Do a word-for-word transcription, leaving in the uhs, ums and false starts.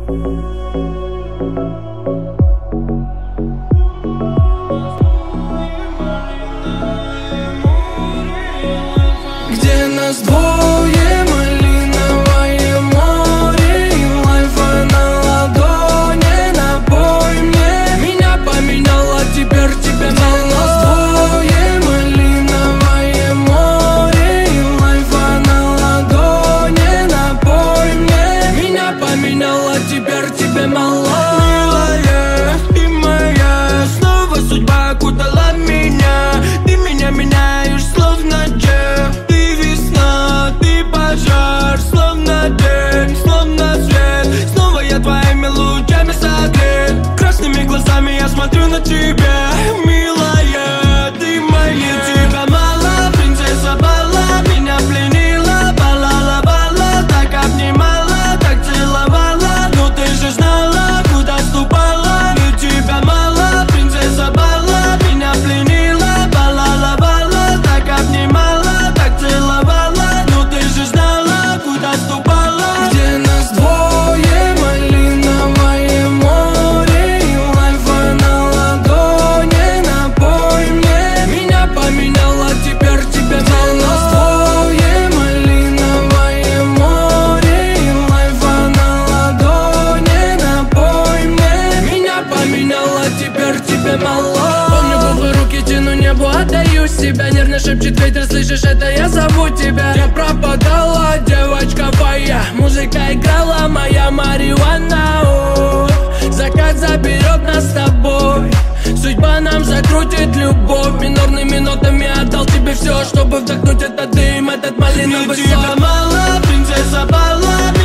Где нас двое, малиновое море и лайфа на ладони. Напой мне, меня поменяла, теперь тебе мало. Нас двое, малиновое море и лайфа на ладони. Напой мне, меня поменяла, теперь тебе мало. Милая, ты моя, снова судьба окутала меня. Ты меня меняешь, словно джек. Пожар, словно день, словно свет. Снова я твоими лучами согрет. Красными глазами я смотрю на тебя, милая, ты моя. Тебя мало, принцесса Бала, меня пленила, балала, бала, так обнимала, так целовала. Но ты же знала, куда ступала. И тебя мало, принцесса Бала, меня пленила, балала, бала, так обнимала, так целовала. Где нас двое, малиновое море и лайфа на ладони. Напой мне, меня поменяла, теперь тебе мало. Нас двое, малиновое море и лайфа на ладони. Напой мне, меня поменяла, теперь тебе мало. Помню губы, руки тяну небу, отдаю себя. Нервно шепчет ветер, слышишь, это я зову тебя. Я пропадала, девочка моя, музыка играла, моя марихуана. О, закат заберет нас с тобой, судьба нам закрутит любовь. Минорными нотами отдал тебе все, чтобы вдохнуть этот дым, этот малиновый сон. Тебя мало, принцесса Бала,